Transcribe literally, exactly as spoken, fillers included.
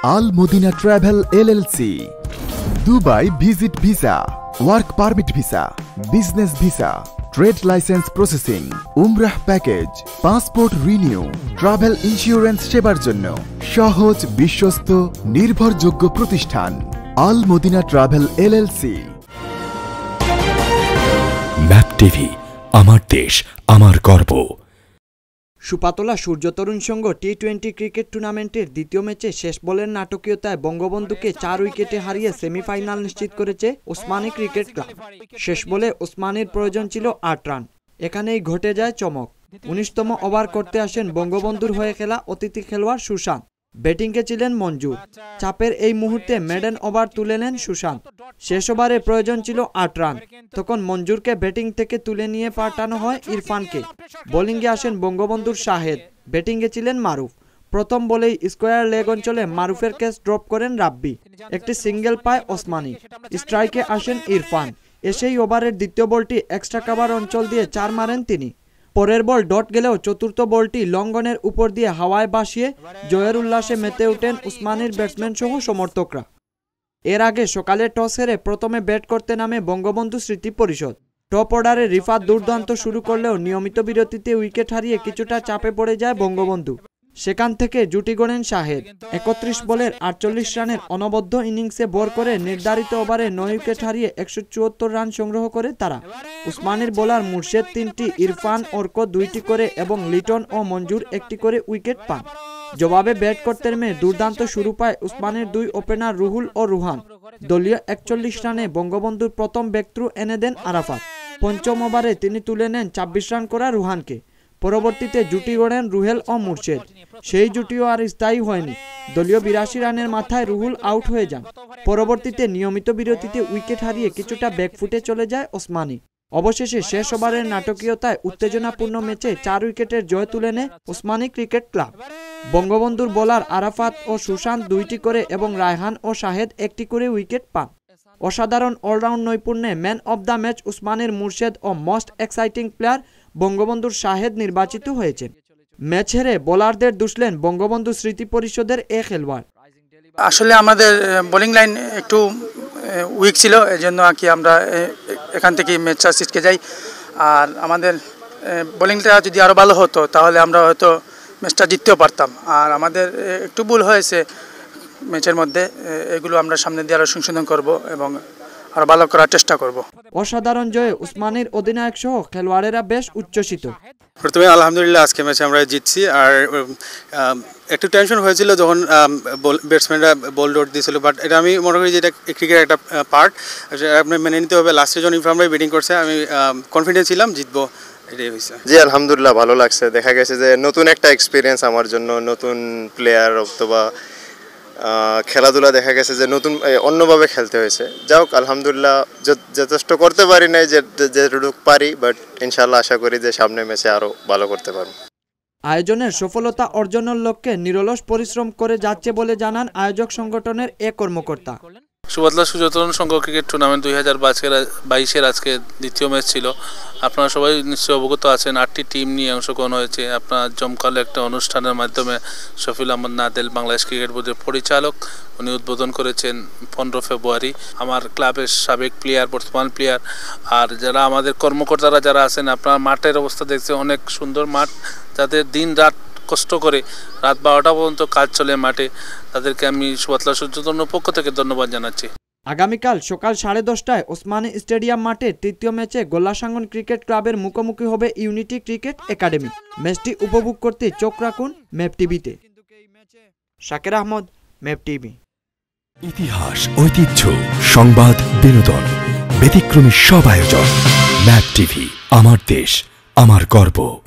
আল Madina travel LLC, Dubai visit visa, work permit visa, business visa, trade license processing, উমরাহ package, passport renew, travel insurance সেবার জন্য সহজ, বিশ্বস্ত, নির্ভরযোগ্য প্রতিষ্ঠান Al Madina travel LLC. Map TV, আমার দেশ, আমার গর্ব। সুপাতলা সূর্য তরুণ সংঘ টি টোয়েন্টি ক্রিকেট টুর্নামেন্টের দ্বিতীয় ম্যাচে শেষ বলের নাটকীয়তায় বঙ্গবন্ধুকে চার উইকেটে হারিয়ে সেমিফাইনাল নিশ্চিত করেছে ওসমানী ক্রিকেট ক্লাব। শেষ বলে ওসমানীর প্রয়োজন ছিল আট রান। এখানেই ঘটে যায় চমক। উনিশতম ওভার করতে আসেন বঙ্গবন্ধুর হয়ে খেলা অতিথি খেলোয়াড় সুশান্ত। ব্যাটিংয়ে ছিলেন মঞ্জুর। চাপের এই মুহূর্তে মেডেন ওভার তুলে নেন সুশান্ত। শেষ ওভারে প্রয়োজন ছিল আট রান। তখন মঞ্জুরকে ব্যাটিং থেকে তুলে নিয়ে পাঠানো হয় ইরফানকে। বোলিংয়ে আসেন বঙ্গবন্ধুর শাহেদ। ব্যাটিংয়ে ছিলেন মারুফ। প্রথম বলেই স্কোয়ার লেগ অঞ্চলে মারুফের ক্যাচ ড্রপ করেন রাব্বি। একটি সিঙ্গেল পায় ওসমানী। স্ট্রাইকে আসেন ইরফান। এসেই ওভারের দ্বিতীয় বলটি এক্সট্রা কাভার অঞ্চল দিয়ে চার মারেন তিনি। পরের বল ডট গেলেও চতুর্থ বলটি লঙ্ঘনের উপর দিয়ে হাওয়ায় ভাসিয়ে জয়ের উল্লাসে মেতে ওঠেন উসমানীর ব্যাটসম্যান সহ সমর্থকরা। এর আগে সকালে টস হেরে প্রথমে ব্যাট করতে নামে বঙ্গবন্ধু স্মৃতি পরিষদ। টপ অর্ডারে রিফাত দুর্দান্ত শুরু করলেও নিয়মিত বিরতিতে উইকেট হারিয়ে কিছুটা চাপে পড়ে যায় বঙ্গবন্ধু। সেখান থেকে জুটি গড়েন শাহেদ। একত্রিশ বলের আটচল্লিশ রানের অনবদ্য ইনিংসে ভর করে নির্ধারিত ওভারে নয় উইকেট হারিয়ে একশো চুয়াত্তর রান সংগ্রহ করে তারা। উসমানীর বোলার মুর্শেদ তিনটি, ইরফান অর্ক দুইটি করে এবং লিটন ও মঞ্জুর একটি করে উইকেট পান। জবাবে ব্যাট করতে নেমে দুর্দান্ত শুরু পায় উসমানের দুই ওপেনার রুহুল ও রুহান। দলীয় একচল্লিশ রানে বঙ্গবন্ধুর প্রথম ব্রেকথ্রু এনে দেন আরাফাত। পঞ্চম ওভারে তিনি তুলে নেন ছাব্বিশ রান করা রুহানকে। পরবর্তীতে জুটি গড়েন রুহেল ও মুর্শেদ। সেই জুটিও আর স্থায়ী হয়নি। দলীয় বিরাশি রানের মাথায় রুহুল আউট হয়ে যান। পরবর্তীতে নিয়মিত বিরতিতে উইকেট হারিয়ে কিছুটা ব্যাকফুটে চলে যায় ওসমানী। অবশেষে শেষ ওভারের নাটকীয়তায় উত্তেজনাপূর্ণ ম্যাচে চার উইকেটের জয় তুলে নেয় ওসমানী ক্রিকেট ক্লাব। বঙ্গবন্ধুর বোলার আরাফাত ও সুশান্ত দুইটি করে এবং রায়হান ও শাহেদ একটি করে উইকেট পান। অসাধারণ অলরাউন্ড নৈপুণ্যে ম্যান অব দ্য ম্যাচ উসমানীর মুর্শেদ ও মোস্ট এক্সাইটিং প্লেয়ার বঙ্গবন্ধুর শাহেদ নির্বাচিত হয়েছেন। ম্যাচ হেরে বোলারদের দুষলেন বঙ্গবন্ধু স্মৃতি পরিষদের এ খেলোয়াড়। আসলে আমাদের বোলিং লাইন একটু উইক ছিল, এই জন্য আর কি আমরা এখান থেকে ম্যাচটা ছিটকে যাই। আর আমাদের বোলিংটা যদি আরও ভালো হতো তাহলে আমরা হয়তো ম্যাচটা জিততেও পারতাম। আর আমাদের একটু ভুল হয়েছে ম্যাচের মধ্যে, এগুলো আমরা সামনে দিয়ে আরও সংশোধন করব এবং আরও ভালো করার চেষ্টা করব। অসাধারণ জয়ে উসমানীর অধিনায়ক সহ খেলোয়াড়েরা বেশ উচ্ছ্বসিত। প্রথমে আলহামদুলিল্লাহ আজকে ম্যাচে আমরা জিতছি। আর একটু টেনশন হয়েছিল যখন ব্যাটসম্যানরা বল ডট দিয়েছিল, বাট এটা আমি মনে করি যে এটা ক্রিকেটের একটা পার্ট, আপনি মেনে নিতে হবে। লাস্টে যখন ইরফানরাই ব্যাটিং করছে আমি কনফিডেন্স ছিলাম জিতবো, এটাই হয়েছে। জি আলহামদুলিল্লাহ ভালো লাগছে। দেখা গেছে যে নতুন একটা এক্সপিরিয়েন্স আমার জন্য, নতুন প্লেয়ার অথবা খেলাধুলা দেখা গেছে যে নতুন অন্যভাবে খেলতে হয়েছে। যাও আলহামদুলিল্লাহ যথেষ্ট করতে পারি নাই যেটুকু পারি, বাট ইনশাল্লাহ আশা করি যে সামনে ম্যাচে আরও ভালো করতে পারবো। আয়োজনের সফলতা অর্জনের লক্ষ্যে নিরলস পরিশ্রম করে যাচ্ছে বলে জানান আয়োজক সংগঠনের এ কর্মকর্তা। সুপাতলা সূর্য তরুণ সংঘ ক্রিকেট টুর্নামেন্ট দুই হাজার বাইশের আজকে দ্বিতীয় ম্যাচ ছিল। আপনারা সবাই নিশ্চয়ই অবগত আছেন, আটটি টিম নিয়ে অংশগ্রহণ হয়েছে। আপনার জমকালো একটা অনুষ্ঠানের মাধ্যমে শফিল আহমদ নাদেল, বাংলাদেশ ক্রিকেট বোর্ডের পরিচালক, উনি উদ্বোধন করেছেন পনেরো ফেব্রুয়ারি। আমার ক্লাবের সাবেক প্লেয়ার, বর্তমান প্লেয়ার আর যারা আমাদের কর্মকর্তারা যারা আছেন, আপনার মাঠের অবস্থা দেখছেন, অনেক সুন্দর মাঠ, যাদের দিন রাত কষ্ট করে রাত বারোটা পর্যন্ত কাজ চলে মাঠে, তাদেরকে আমি সুপাতলা সূর্য তরুণের পক্ষ থেকে ধন্যবাদ জানাচ্ছি। আগামীকাল সকাল সাড়ে দশটায় ওসমানী স্টেডিয়াম মাঠে তৃতীয় ম্যাচে গোল্লাসাঙ্গন ক্রিকেট ক্লাবের মুখোমুখি হবে ইউনিটি ক্রিকেট একাডেমি। ম্যাচটি উপভোগ করতে চোখ রাখুন ম্যাপ টিভিতে। Shakir Ahmad, map TV. ইতিহাস, ঐতিহ্য, সংবাদ, বিনোদন, ব্যতিক্রমী সব আয়োজন। ম্যাপ টিভি, আমার দেশ, আমার গর্ব।